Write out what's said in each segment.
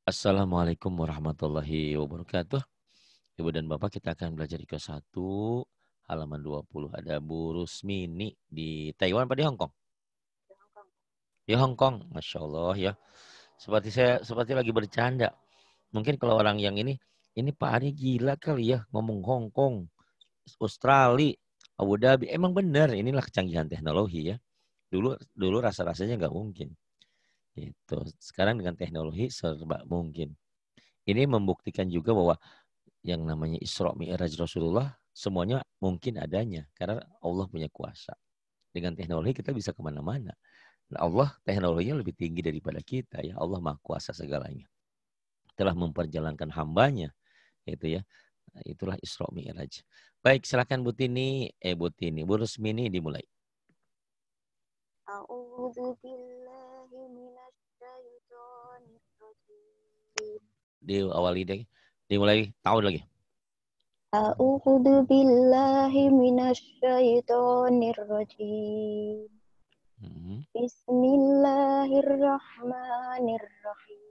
Assalamualaikum warahmatullahi wabarakatuh. Ibu dan Bapak, kita akan belajar di kelas 1, halaman 20. Ada Bu Rusmini di Taiwan apa di Hong Kong? Di Hong Kong, Masya Allah ya. Seperti lagi bercanda. Mungkin kalau orang yang ini Pak Ari gila kali ya, ngomong Hong Kong, Australia, Abu Dhabi. Emang benar, inilah kecanggihan teknologi ya. Dulu rasa-rasanya nggak mungkin. Itu. Sekarang dengan teknologi serba mungkin. Ini membuktikan juga bahwa yang namanya Isra Mi'raj Rasulullah semuanya mungkin adanya karena Allah punya kuasa. Dengan teknologi kita bisa kemana-mana. Nah, Allah teknologinya lebih tinggi daripada kita ya. Allah Maha Kuasa segalanya. Telah memperjalankan hambanya itu ya. Nah, itulah Isra Mi'raj. Baik, silakan Bu Rusmini dimulai. A'udzu billahi minasyaitonir rajim. Diawali deh. Dimulai tahun lagi. A'udzu billahi minasyaitonir rajim. Hmm. Bismillahirrahmanirrahim.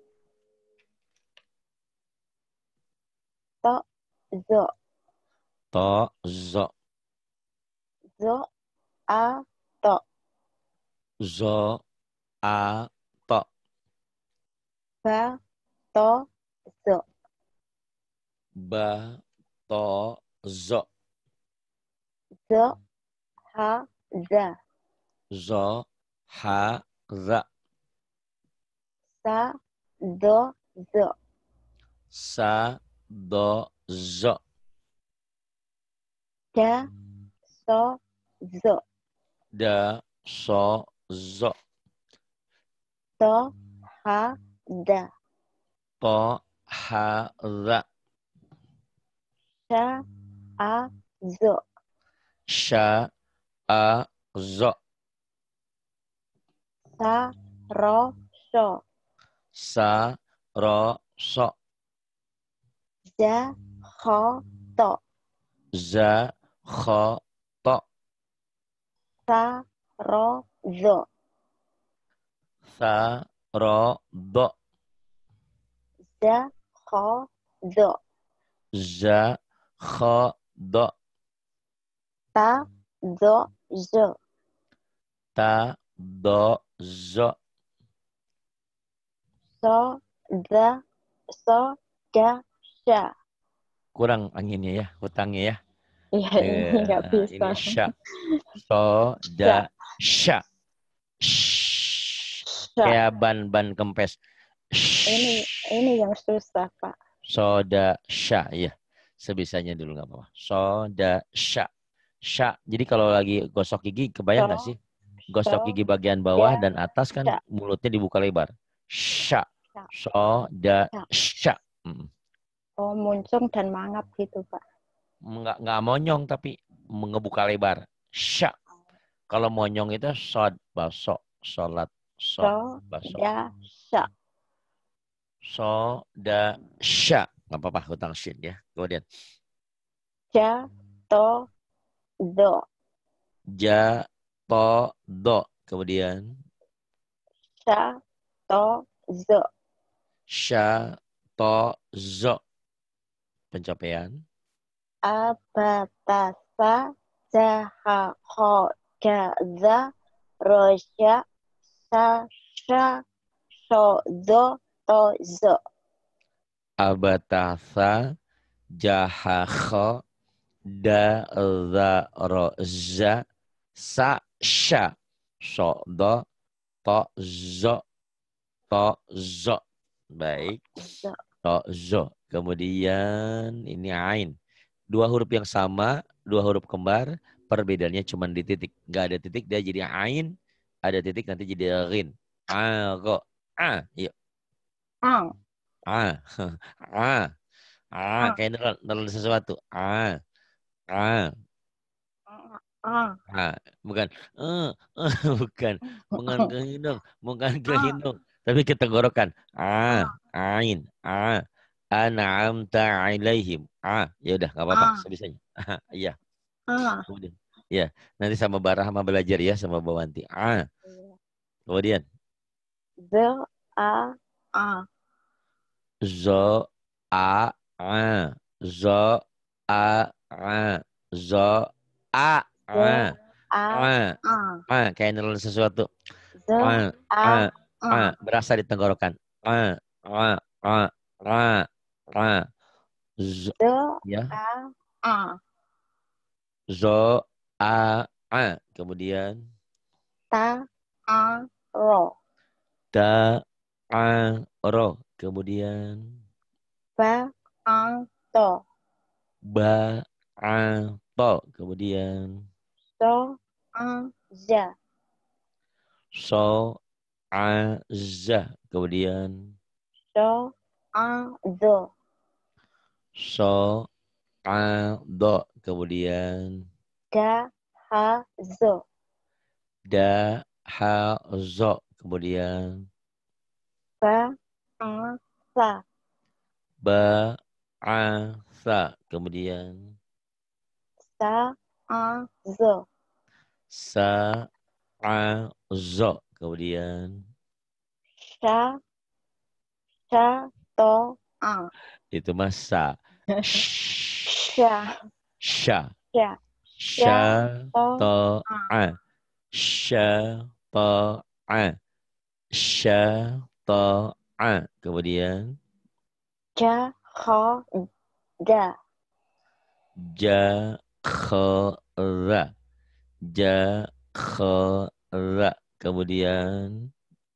Ta zo To, zo, zo a to zo, a, to, ba to zo ba, to, zo. zo ha za Zo, ha, za, sa do zo sa, do, zo, da so zo da, so, zo, to ha da to, ha, za, sha a zo sha, a, zo, sa ro so sa, ro, so, ja kho to za, kho, to, sa ro zo sa, ro, do, ja kho zo za, kho, do, ta zo zo ta, do, zo. so da so da sha. Kurang anginnya ya, hutangnya ya. Iya, ini nggak bisa. Ini sya. So, Sha da, sya. Shh. sha Kayak ban-ban kempes. ini Shh. ini yang susah, Pak. Soda sya, ya. Sebisanya dulu nggak apa-apa. Soda sya. Sya. Jadi kalau lagi gosok gigi, kebayang nggak So sih? Gosok so gigi bagian bawah da dan atas kan sha mulutnya dibuka lebar. Sya. sha Soda sha. sya. Oh, muncung dan mangap gitu, Pak. Nggak monyong tapi ngebuka lebar. Sya. Kalau monyong itu sod, baso, sholat, so, So baso. da sha So, da, sya. Nggak apa-apa, hutang syin ya. Kemudian. ja to zo Ja, to, do. Kemudian. sha to zo Sya, to, zo. Pencapaian. abatasa jaha kho jaza rosya sa sha so zo to zo Abatasa, jahakho, da, za, ro, za, sa, sya. So, do, to, zo, to, zo. Baik. zo To, zo. Kemudian ini ain. Dua huruf yang sama, dua huruf kembar, perbedaannya cuma di titik. Nggak ada titik, dia jadi ain. Ada titik, nanti jadi rin. A, ro. A, yuk. ang A, A, A, ang kayak nelen sesuatu. A, A, ang A. Bukan, bukan. Bukan ke hidung, bukan ke ang hidung. Tapi ke tenggorokan. A, ang ain, A. An'amta alaihim. A, ya udah nggak apa-apa, ang sebisanya. Iya. ang Kemudian, ya, nanti sama Barah sama belajar ya sama Bawanti. A. Kemudian, zo a ang Zo a. Zo a. Zo Zo a. a A. a. Kayak nelen sesuatu. Zo A. a A. a. Berasa di tenggorokan. A. A. A. Zo, Zo ya. a a. Zo a. Kemudian Ta a ro. ta a ro. Kemudian Ba a to. ba a to. Kemudian So a za. so a za. Kemudian So a zo. so a do. Kemudian Da ha zo. da ha zo. Kemudian Ba a sa. ba a sa. Kemudian Sa a zo. sa a zo. Kemudian Sha sha to a. itu masa Sha sha sha sha sha to to a. a sha to a sha to a. Kemudian Ja kho da. ja khara ja khara. Kemudian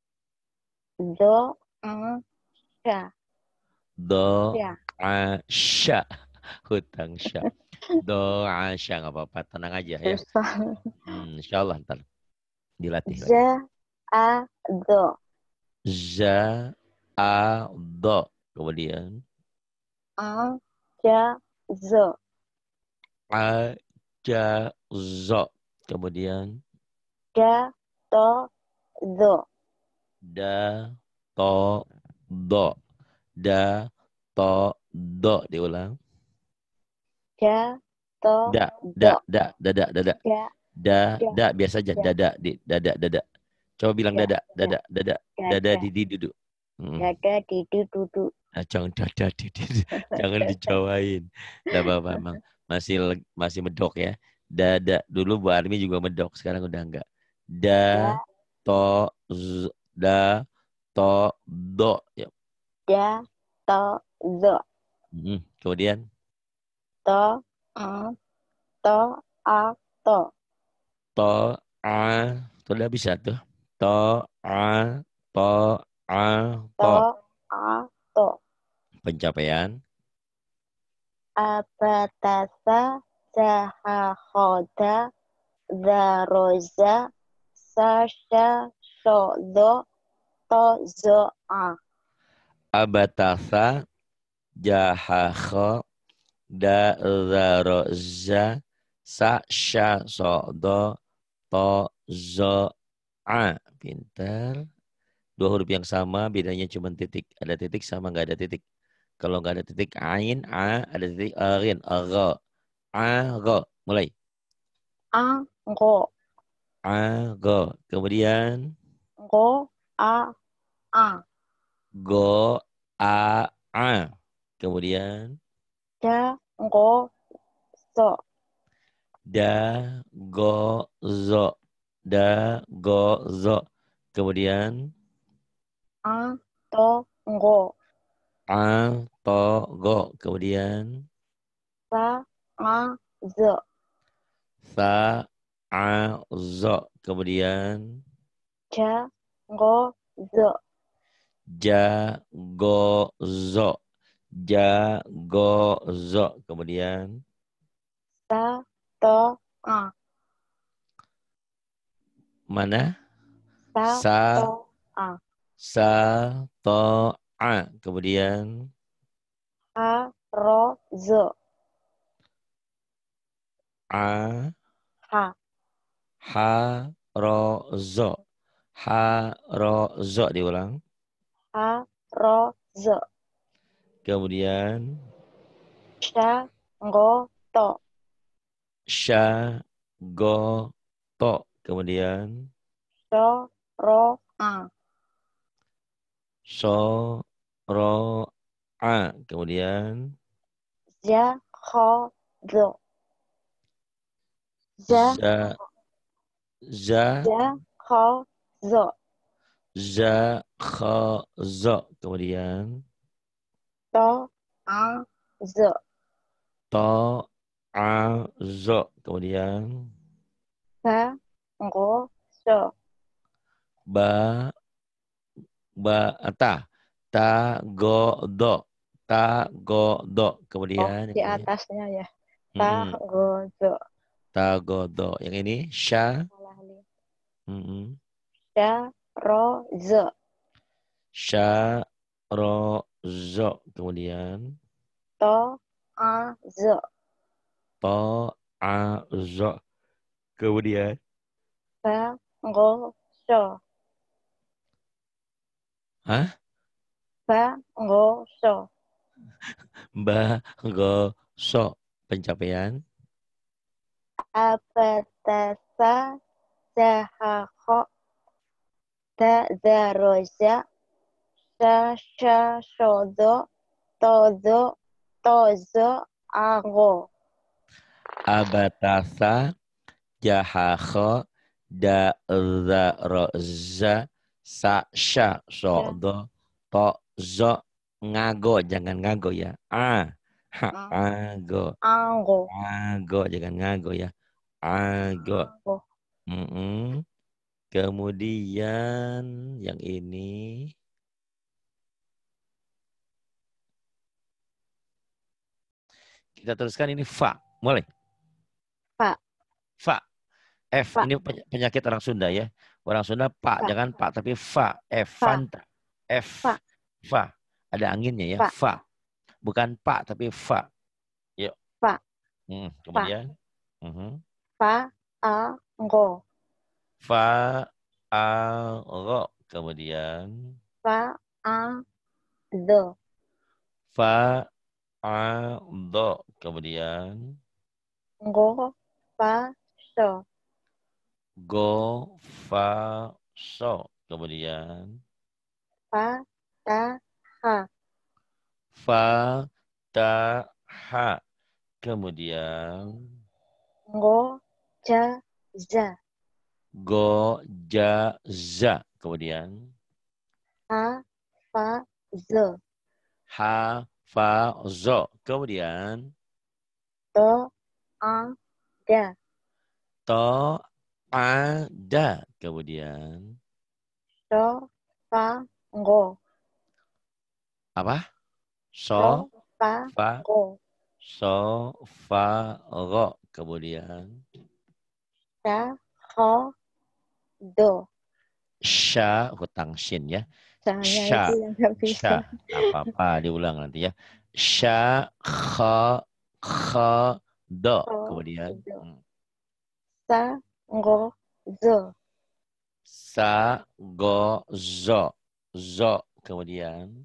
Do a sha do sha. asya. Hutang sya. Do asya nggak apa-apa, tenang aja ya. Susah. Insya Allah ntar dilatih lagi. Ja a do. Za a do. Kemudian A ja zo. a ja zo. Kemudian Da to zo. da to do. Da to do. Diulang. Da to do. Da. Da da Biasa aja. da Dada. Coba bilang da da da dada da. di duduk. Dada didu dudu. Nah, jangan dada di jangan dijawain. Enggak apa-apa emang masih medok ya. Dada dulu Bu Armi juga medok, sekarang udah enggak. Da Da to z, da to do ya. da to zo. Kemudian To a to a to. to a itu udah bisa tuh. To a to a to. To a to. Pencapaian Abatasa Zahahoda Zaroza Sasha Shodo Tozoa. abatasa jahaho da zaroza sa sya sodo to zo a. Pintar. Dua huruf yang sama, bedanya cuma titik. Ada titik sama nggak ada titik. Kalau nggak ada titik ain a, ada titik arin ro. A ro. Mulai. A Go A ro. Kemudian Go A A. go a a. Kemudian Da Go So. da go zo. Da go zo. Kemudian A To Go. a to go. Kemudian Sa A Zo. sa a zo. Kemudian Ja Go Zo. ja go zo. Ja go zo. Kemudian Sa To A. mana? Sa Sa To A. sa to a. Kemudian Ha Ro Zo. a Ha ha ro zo. Ha ro zo diulang. Ha Ro Zo. Kemudian Sha Go To. sya go to. Kemudian So Ro A. so ro A. Kemudian za, kho, zo. Za, za, za, za, kho, zo. za, kha, zo. Kemudian To, a, zo. to, a, zo. Kemudian Ba, ngo, so. ba, ta, go, do. Ta, go, do. Oh, Kemudian yang di ini. atasnya ya. Ta, Mm-mm. go, zo. Ta, go, do. Yang ini sya. Salah nih. Mm-mm. Sya, ro, zo. Sya, ro, zo. Kemudian To, a, zo. to, a, zo. Kemudian Ba, ngo, so. hah? Ba, ngo, so. Ba, go, so. Pencapaian. Abatasa, zahako, da, zaroja, sha, shodo, tozo, tozo, ago. Abatasa, jahakho, da, za, ro, za, sa, sya, so, Ya, do, to, zo, ngago. Jangan ngago ya. Ha, a, ago. ango. Ago, jangan ngago ya. Ago. Ango. Mm-mm. Kemudian yang ini. Kita teruskan ini fa. Mulai. Pak, Fa. F. pak, Ini penyakit orang Sunda ya. Orang Sunda pak. pak, Jangan pak tapi fa. F. pak, Fanta. F. pak, Fa. Ada anginnya ya. pak, Fa. Bukan pak tapi fa. Yuk. pak, pak, Kemudian. Mhm. pak, ango. Fa. A. Ro. Kemudian. Pak, a, do. Fa. A. Do. Kemudian. Ngo, pa, so. Go, fa, so. Kemudian Pa, ta, ha. fa, ta, ha. Kemudian Ngo, ja, za. go, ja, za. Kemudian Ha, fa, zo. ha, fa, zo. Kemudian To, a, da. to, a, da. Kemudian So, fa, ngo. apa? So, So, fa, fa, ngo. so, fa, ro. Kemudian Ta, ho, do. sya, hutang shin ya. Saya itu Sya, yang nggak bisa. sya, nggak apa-apa, diulang nanti ya. Sya, kha, kha, do. Ho, Kemudian do. Sa, ngo, zo. sa, go, zo. Zo. Kemudian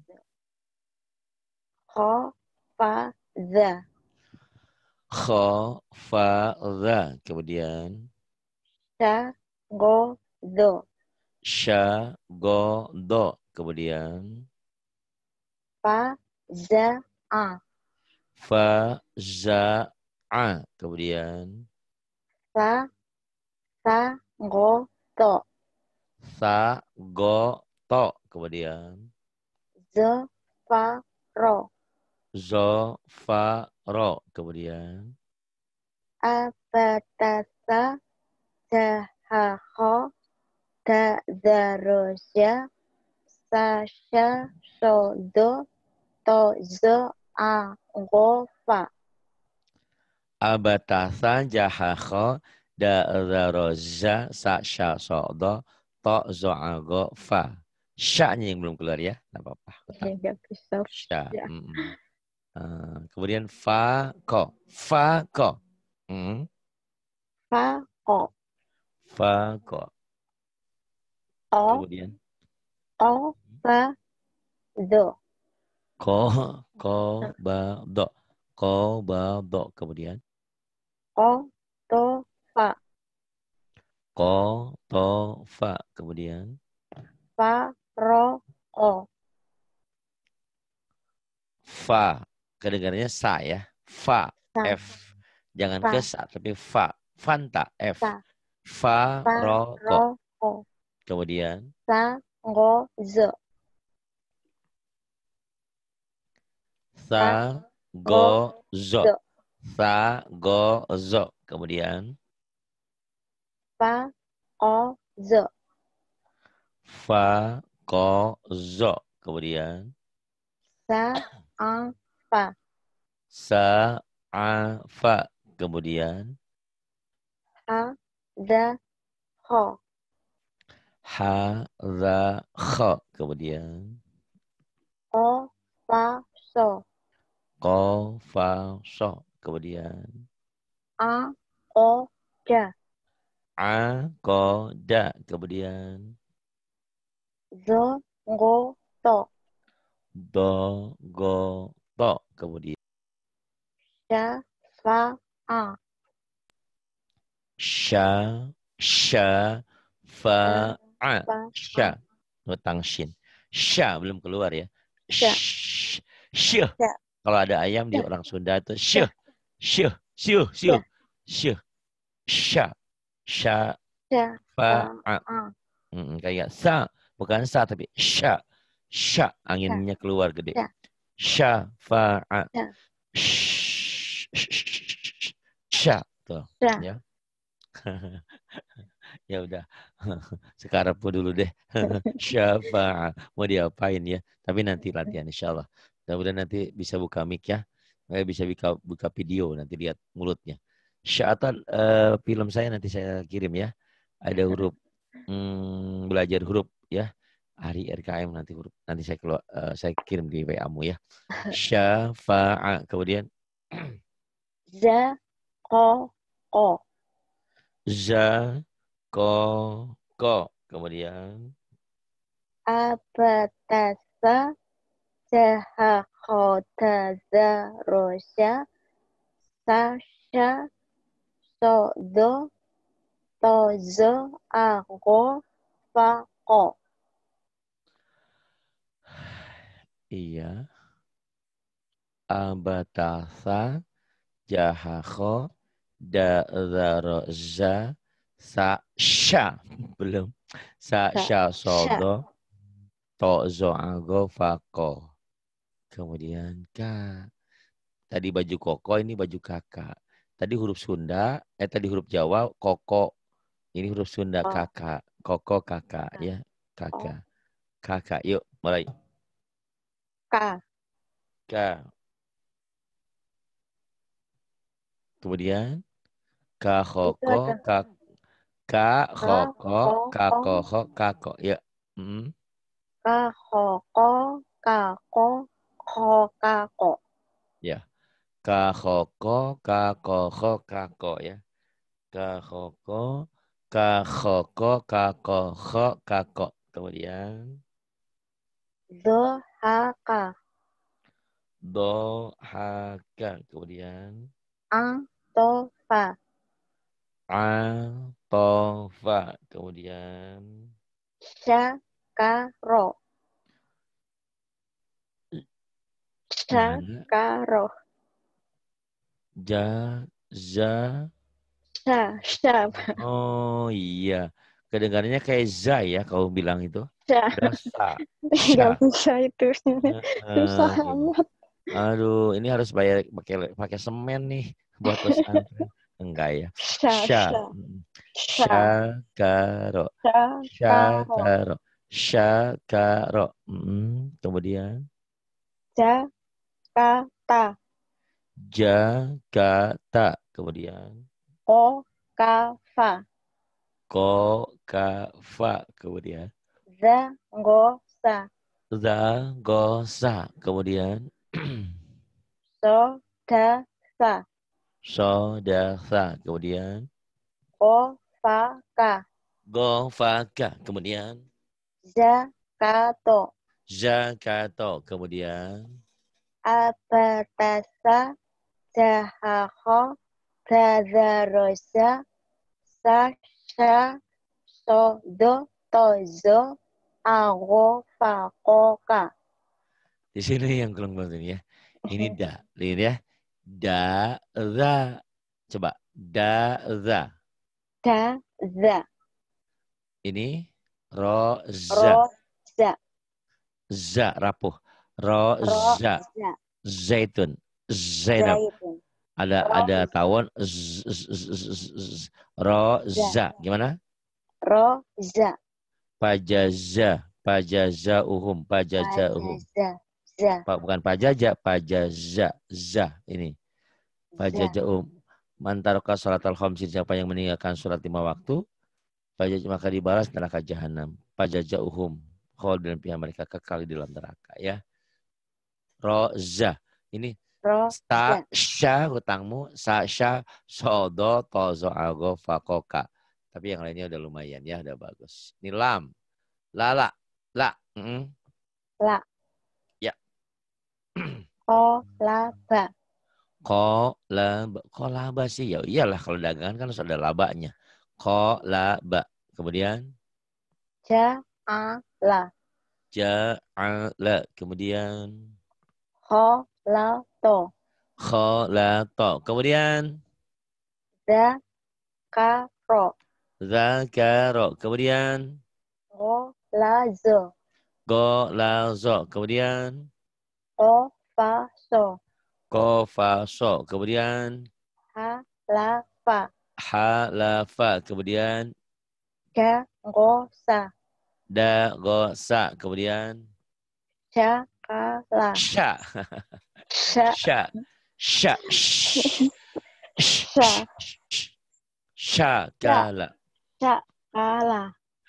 Ho, fa, za. kha, fa, za. Kemudian Sa, ngo, zo. sya, go, do. Kemudian Pa, za, a. fa, za, a. Kemudian Sa, sa, ngo, to. sa, go, to. Kemudian Zo, fa, ro. zo, fa, ro. Kemudian Abatasa, jahaho, da, zarosya, sasya, sodo, to, zo, a, ngo, fa. abatasan jahakho da roza sa sya sodo to zo'ago fa. Sya-nya yang belum keluar ya. Tidak apa-apa. Ini nggak bisa. Sya. Ya. Kemudian fa ko. Fa ko. Mm. Fa, o. Fa ko. O, Kemudian o, fa, do. ko, ko, ba, do. Ko, ba, do. Kemudian O, to, fa. ko, to, fa. Kemudian Fa, ro, o. Fa. Kedengarannya sa ya. Fa. Sa. F. Jangan Fa. ke sa, tapi fa. Fanta. F. Sa. Fa, Fa. ro, ko. Ro. Ko. Kemudian. Sa. Ngo. Zo. Sa, Ngo. go, zo. Zo. Sa, go, zo. Kemudian. Fa. Ko. Zo. Fa, ko, zo. Kemudian. Sa. A. Fa. Sa, a, fa. Kemudian. Ha. Da. Ho. Ha, za, kho. Kemudian. O. Fa. So. Ko, fa, so. Kemudian. A. O. Ja. A, ko, da. Kemudian. Zo. Ngo. To. Do, go, to. Kemudian. Sha. Fa. A. Sha, sha, fa, a. Fa. A. Sha. Nutang shin. Sha belum keluar ya. Sha. Syuh. Sha. Kalau ada ayam di Sha. orang Sunda itu Sha. syuh. Syuh. Syuh. Syuh. Syuh. Sha. Sha. Sha. Fa. A. A. Kayak sa. Bukan sa tapi sha. Sha. Sha. Anginnya keluar gede. Sha. Sha. Fa. A. Sha. Sha. Tuh. Sha. Ya. Ya udah. Sekarang pun dulu deh. Syafa'a. Mau diapain ya. Tapi nanti latihan insya Allah. Mudah-mudahan nanti bisa buka mic ya. Bisa buka video. Nanti lihat mulutnya. Sya'atan film saya nanti saya kirim ya. Ada huruf. Belajar huruf ya. Hari RKM nanti huruf. Nanti saya kirim di WA-mu ya. Syafa'a. Kemudian. Za. Ko. Ko. Za. Ko. Kemudian. Abatasa. Jaha. Khota. Za. Rosya. Sasha. So. Do. To. Zo. Ago. Fa. Ko. Iya. Abatasa. Jahakho. Da'zaroza. Sasha. Belum. Sasha Sha. sodo. To'zo ago fako. Kemudian ka. Tadi baju koko, ini baju kakak. Tadi huruf Sunda, tadi huruf Jawa, koko. Ini huruf Sunda kakak. Koko kakak ya. Kakak. Kakak. Yuk mulai. Ka. Ka. Kemudian. Ka Itu koko. ada Ka ka. koko. Ko. Ka Ko. koko. Kako. Ya. Ka. Ho. Ko. Ka. Ko. Ko. Ka. Ko. Ya. Ka koko. Ka koko. Kako ya. Ka koko. Ka koko. Ka koko. Kako. Kemudian. Do. Ha. Ka. Do. Haka. Kemudian. Ang. To. Fa. Atofa. Kemudian. Sha. Ka. Ro. Sha. Mana? Ka. Ro. Ja. Za. Sha. Sha. Oh iya. Kedengarannya kayak za ya kau bilang itu. Sha. Dosa. Nggak Sya. bisa itu. Susah Iya. amat. Aduh, ini harus bayar pakai semen nih buat pesantren. Enggak ya. Sha. Sya. Sha. Sha. Syakaro. Sha. Ka. Ro. Syakaro. Syakaro. Kemudian. Ja. Ka. Ta. Jakarta. Kemudian. Ko. Ka. Fa. Kokafa. Kemudian. Za. Ngo. Sa. Zagosa. Kemudian. So. Da. Sa. Sodasa. Kemudian. Ko. Fa. Ka. Gofaka. Kemudian. Ja. Ka. To. Jakato. Kemudian. Abatasa. Jahaho. Dazarosa. Sasha. Sodo. Tozo. Ago. Fako. Ka. Di sini yang kurang penting ya. Ini da. Lihat ya. Da, za. Coba. Da, za. Da, za. Ini ro, za. Ro, za. Za, rapuh. Ro, Ro, za. za. Zaitun. Zainab. Zaitun. Ada Ro, tawon. Ro, za. za. Gimana? Ro, za. Pajaza. Pajaza uhum. Pajaza uhum. Pajaza. Za. Bukan pajaja. Pajaza. Za. Ini. Za. Pajaja uhum. Mantaroka sholat al-khamsin. Siapa yang meninggalkan sholat 5 waktu. Pajaja maka dibalas neraka jahanam. Pajaja uhum. Khol dan pihak mereka kekal di dalam neraka. Ya. Roza. Ini Ro, sa za. sya hutangmu sa sya sodo tozo ago fakoka. Tapi yang lainnya udah lumayan ya, udah bagus. Ini lam, lala, la, La. ya. Ko, la, ba. Ko laba sih ya iyalah kalau dagangan kan harus ada labanya. Ko laba. Kemudian Ja, a, la. ja'ala. Kemudian Ho, la, to. khalato. Kemudian Da, ka, ro. zakaro. Kemudian Ro, la, zo. golazo. Kemudian O, fa, so. kofaso. Kemudian Ha, la, fa. halafa. Kemudian Ga, go, sa. dagosa. Kemudian Ja, ka, la. sya. Sha, Sya. Sya. sha, sha, Syakala. sha, ka, la.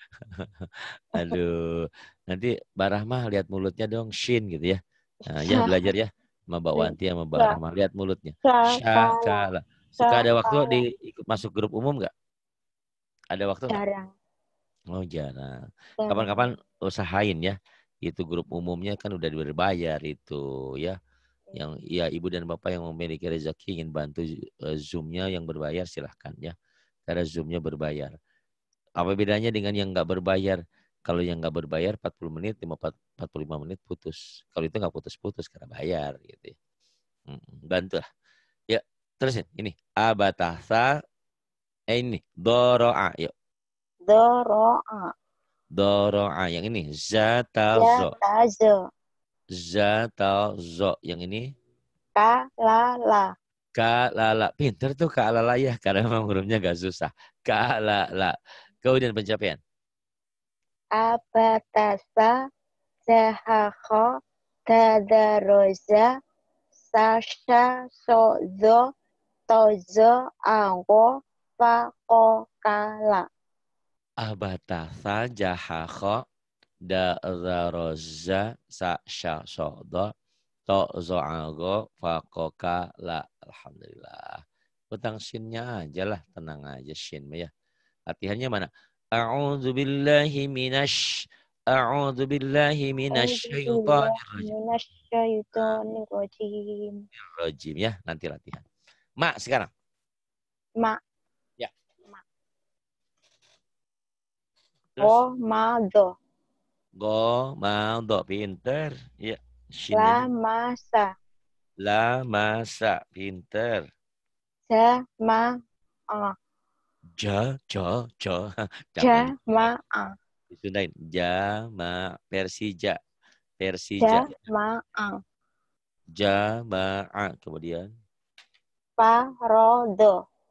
Aduh. Nanti Mbak Rahmah lihat mulutnya dong. Shin gitu ya. Nah, ya Sha, belajar ya. Sama Mbak Wanti sama Mbak sha, Rahmah. Lihat mulutnya. sha, ka, la. Syakala. Sha, Suka ada ka, waktu la. ikut masuk grup umum nggak? Ada waktu nggak? Jarang, Oh jarang. jarang. Kapan-kapan usahain ya. Itu grup umumnya kan udah berbayar itu ya. Yang ya ibu dan bapak yang memiliki rezeki ingin bantu Zoom-nya yang berbayar silahkan ya. Karena Zoom-nya berbayar. Apa bedanya dengan yang nggak berbayar? Kalau yang nggak berbayar 40 menit, 45 menit putus. Kalau itu nggak putus-putus karena bayar gitu ya. Bantu lah. Ya, terusin. Ini. Abatasa. Ini. Doro'a. Yuk. Do, ro, a. Doro'a. Yang ini. Ja, Zatazo. ta, zo. Zatazo. Yang ini. Ka, la, la. Kalala. Pinter tuh kalala ya. Karena memang hurufnya gak susah. Kalala. Kemudian pencapaian. Abatasa, zahakho, tadaroza, sasha, sozo, tozo, anggo, fakokala. Abatasa jahakho. Da'zaroza sa'syasodo to'zo'ago fakoka la. Alhamdulillah. Utang shinnya aja lah. Tenang aja shin ya. Latihannya mana? A'udzu billahi minasy A'udzu billahi Alhamdulillah, minasyaitonir rajim. minasyaitonirrajim. Rajim ya, nanti latihan. Mak sekarang. Ma, Ya. ma. Terus O, ma, do. go mau do pinter. Ya, shin La, aja. ma, sa. La masa pinter. Ja, ma, a. Ja. Ja, Jangan ma, a. disundain. Jama Persija. Ja, Persija. ma, a. Jamaah. Kemudian Pa, ro, do.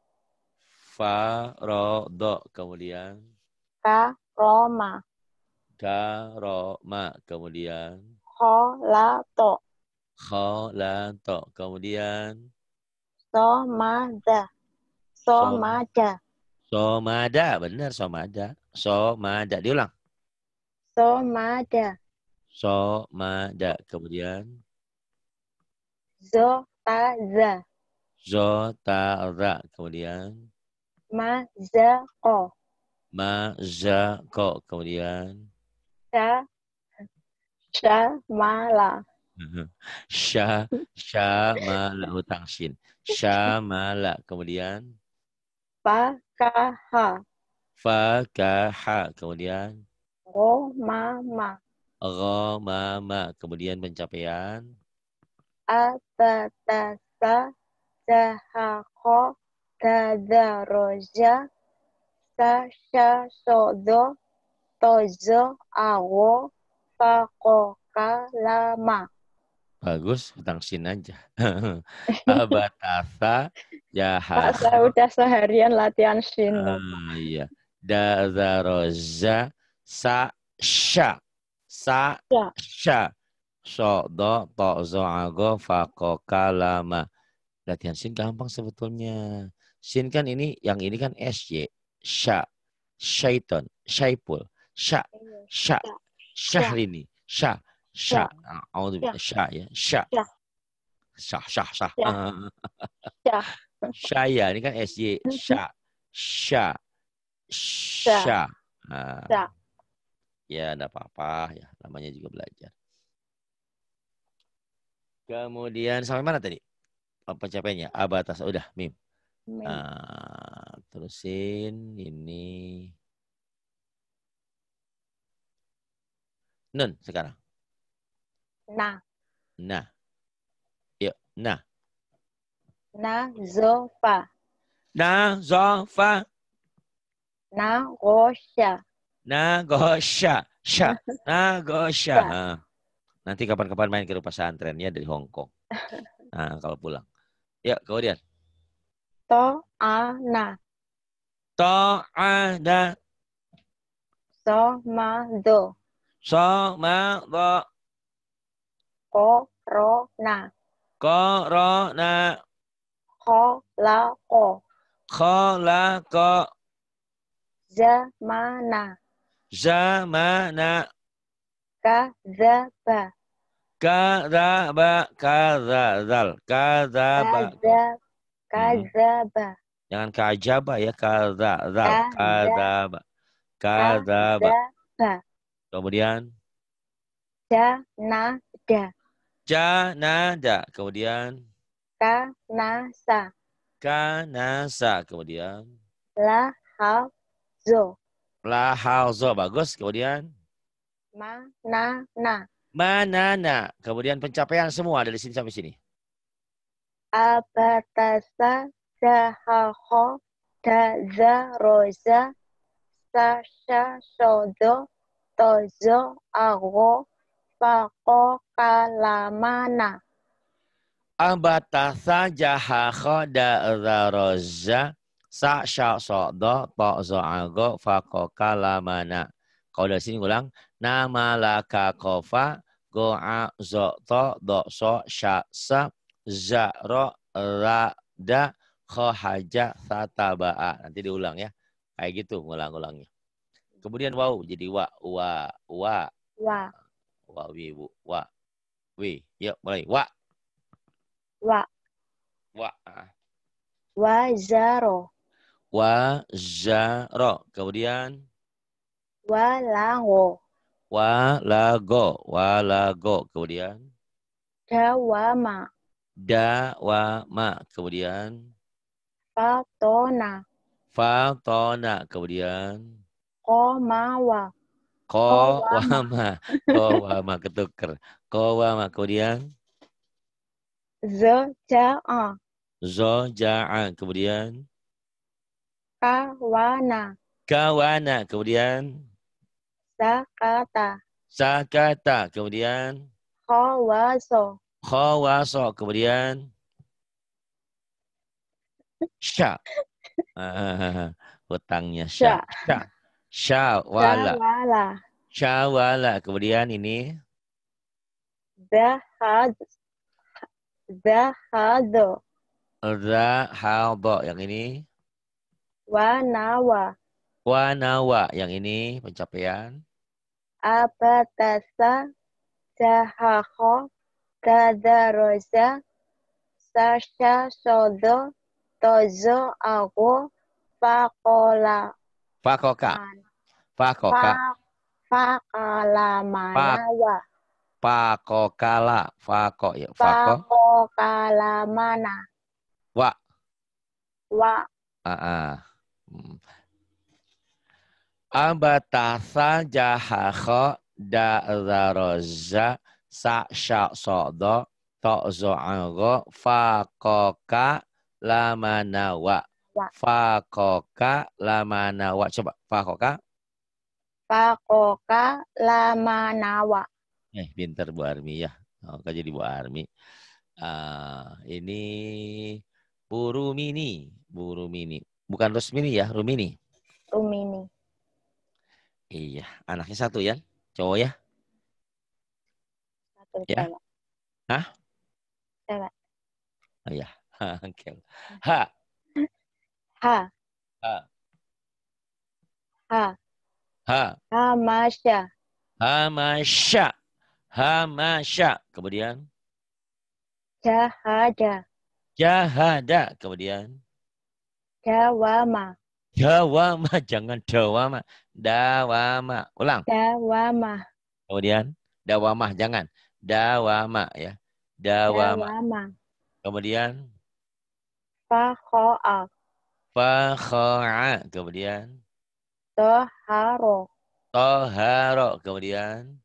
Farodo. Kemudian Ka, ro, ma. Karoma. Kemudian Ho, la, to. Kholato. Kemudian So, ma, da. So, Som ma, da. Somada. Benar Somada. Somada. Diulang. So, ma, da. Somada. Kemudian Zo, ta, za. Zotara. Kemudian Ma, za, ko. Mazako. Kemudian Sha, sha, ma, la. Syamala hutang shin. Syamala. Kemudian Pa, ka, ha. fakaha. Kemudian Go, ma, ma. ghamama. Kemudian pencapaian Abatasa Zahako Tadaroja Sasha Sodo Tozo Awo Fakoka Lama. Bagus, hutang sin aja. Abatasa Pak, saya Jahako. udah seharian latihan shin loh, Pak. Iya. Dazaroza sa sya. Sa Ya, sya. So do to zo ago fako kalama. Latihan sin gampang sebetulnya. Sin kan ini kan SY. Sya. Syaiton. Syaipul. Sya. Sya. ya, Syahrini. Sya. Sya. ya, Auzubillah. ya, Sya ya. Sya. ya, Syah. Syah. Syah. ya, ya, Syaya. Ini kan SY. Sya. Sya. ya, Sya. Nah, ya. ya enggak apa-apa ya. Namanya juga belajar. Kemudian sampai mana tadi? Pencapaiannya abatas udah mim. Terusin ini nun sekarang. Nah, Nah, yuk. Nah, Nazofa, nah zofa, Nagosha, nah gosha, sya, nah gosha. ya, Nah, nanti kapan-kapan main ke rumah pesantren ya dari Hong Kong. Nah, kalau pulang. Ya, kemudian To'ana, ta'ada, Somado, somado, Korona, korona, Kolako, khalaqa, Zamana, zamana, Kazaba, kadzaba, kadzal, kadzaba. Kazab, Hmm. Kazaba, Jangan kajaba ya, kadzal, Kazab, kadzaba, kadzaba. Kazaba, Kemudian Janada, janada, kemudian Kanasa, kanasa, kemudian Lahazo, lahalzo, bagus, kemudian Manana, manana, kemudian pencapaian semua dari sini sampai sini. Abatasa, Zahaho, Daza, Roza, Sasha, Sodo, Tozo, Ago, Fako, Kalamana. Ambatasa jaha khoda zaroza sa sya sodo to zo ago fako kalamana. Kalau dari sini ulang. Nama laka kofa go a zo to do so sya sa za ro ra da kho haja sataba'a. Nanti diulang ya. Kayak gitu ngulang-ulangnya. Kemudian wow jadi wa Wa, wa wi bu wa wi. Yuk mulai wa wa, wa. Wazaro, Wazaro. Kemudian Walango, walago. Kemudian Dawama, dawama. Kemudian Fatona, fatona. Kemudian Komawa, Kowama, kowama ketuker. Kowama. Kemudian Zoja'a, zoja'a. Kemudian Kawana, kawana. Kemudian Sakata, sakata. Kemudian Kawaso, khawaso. Kemudian sya. Hutangnya sya. Sya, Sya. Syawala. Sawala, Syawala. Kemudian ini Zahad, Zahado, Zahadho. Yang ini Wanawa, wanawa. Yang ini pencapaian. Abatasa, Zahaho, Tadaroza, Sasha, Sodo, Tozo, Ago, Fakola, Fakoka. Fakoka. Pak. Fakalamanawa, Pakokala. Fako. Ya. Fako. Fakokalamana, Wa. Wa, Hmm. Abatasa jahakho da'zaroza sa sya sodo To zo'ago. Fakoka lamanawa. Wa. Fakoka lamanawa. Coba. Fakoka. Fakoka lamanawa. Pinter Bu Armi ya. Oh, kok jadi Bu Armi. Ini Bu Rumini. Bu Rumini. Bukan Rusmini ya, Rumini. Rumini. Iya, anaknya satu ya. Cowok ya. Satu Ya. cewek. Hah? Cewek. Oh iya. Oke. Ha. Ha. Ha. Ha. Ha. Hamasya. Hamasya. Hamasya. Kemudian. Jahada. Jahada. Kemudian. Dawama. Dawama. Jangan dawama. Dawama. Ulang. Dawama. Kemudian. Dawamah. Jangan. Dawama ya. Dawama. Dawama. Kemudian. Fakho'a. Fakho'a. Kemudian. Toharo. Toharo. Kemudian.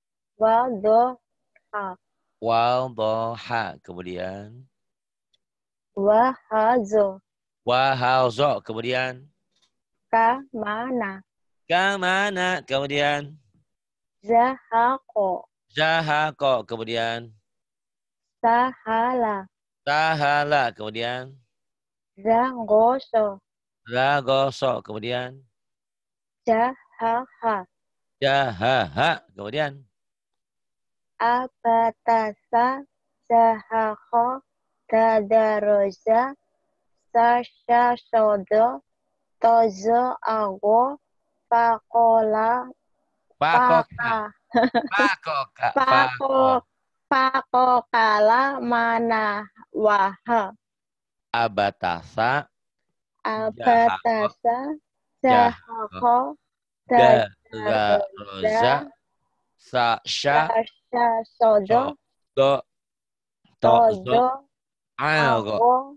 Wadoha. Waldoha. Kemudian. Wahazo. Wahazo. Kemudian. Kamana. Kamana. Kemudian. Zahako. Zahako. Kemudian. Sahala. Tahala. Kemudian. Zagoso. Ragoso. Kemudian. Jahaha. Jahaha. Kemudian. Abatasa. Zahako. Tadaroza. Sasha sodo. Tozo ago. Pakola. Pakoka. Paka. Pakoka. Pako. Pakokala mana waha. Abatasa. Jahako. Abatasa. Jahako. Zahako. Dararoza. Tadaroza. Sasha. Sasha sodo. Sodo. Tozo. Todo Ago. ago.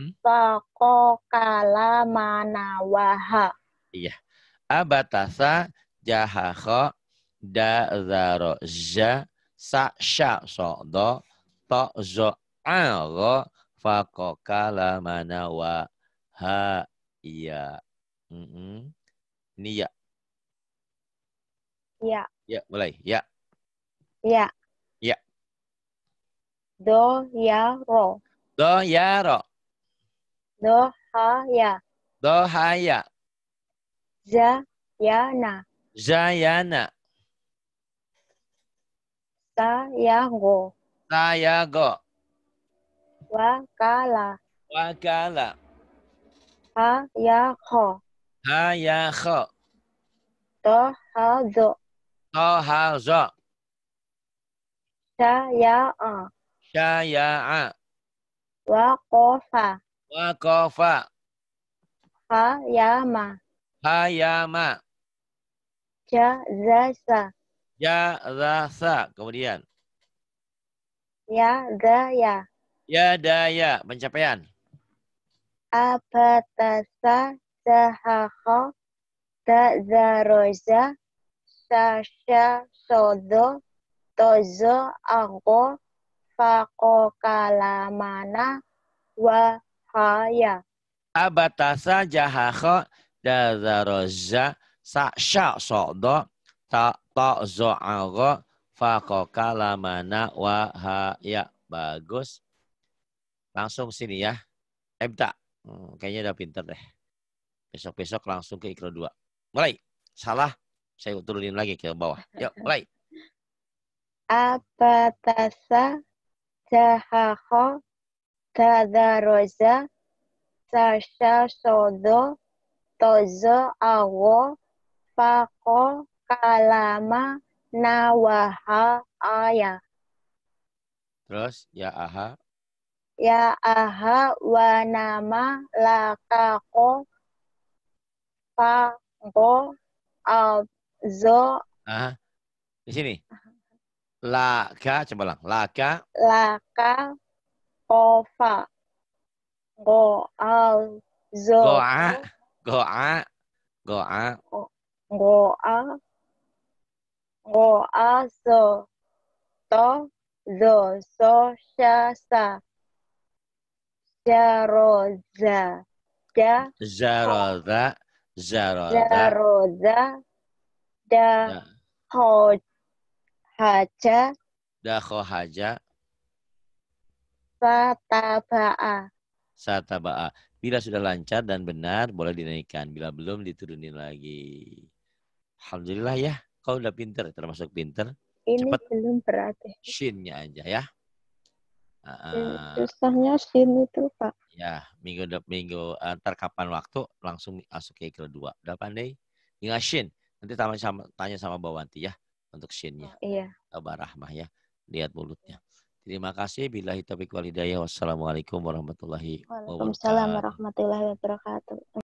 Pakokala mana waha. Iya. Abatasa. Jahako. Dararoza. Sasha. Sodo. Tozo. Ago. Fakokala mana wa ha iya. Ini ya. Ya. Ya, mulai. Ya. Ya. Ya. Do ya ro. Do ya ro. Do ha ya. Do haya. Za ya na. Zayana. Sa ya go. Sayago. Wakala. Wakala. Ha ya ho. Hayakho. Do ha zo. Tohazo. Sa ya a. Syaya'a. Wakofa. Wakofa. Ha ya ma. Hayama. Ja zasa. Jarasa. Kemudian. Ya gaya. Yadaya. Pencapaian. Abatasa. Zahako. Tadaroza. Sasha sodo. Tozo ago. Fakokalamana. Wahaya. Abatasa jahakho. Dazaroza. Sa'sya so'do. Ta'zo'ago. Fakokalamana. Wahaya. Bagus. Langsung sini ya. Ebta. Kayaknya udah pinter deh. Besok-besok langsung ke Iqra 2. Mulai. Salah. Saya turunin lagi ke bawah. Yuk, mulai. Abatasa. Zahako. Tadaroza. Sasha sodo. Tozo awo. Fako kalama. Nawaha aya. Terus, ya aha. Ya aha wanama lakako. Fako alzo. Di sini. Laka, coba lang. Laka. Laka kofa. Go alzo. Go'a. Go'a. Go'a. Goa. Goa so. To zo, so, sha, sa, ja, ro, za, ja, ho, Zaroda. za, Zaroda. ro, za, da, Da. ho, haja, Dakho haja. fa, ta, ba, a. Sataba'a. Bila sudah lancar dan benar, boleh dinaikkan. Bila belum, diturunin lagi. Alhamdulillah ya. Kau udah pinter, termasuk pinter. Ini Cepat belum berarti. shinnya aja ya. Susahnya sini itu, Pak. Ya, minggu antar kapan waktu langsung masuk ke kedua. Udah pandai? Ingat shin. Nanti tanya sama Mbak Wanti ya untuk shinnya. Iya. Mbak Rahmah ya. Lihat mulutnya. Terima kasih. Billahi taufiq wal hidayah. Wassalamualaikum warahmatullahi Waalaikumsalam wabarakatuh. warahmatullahi wabarakatuh.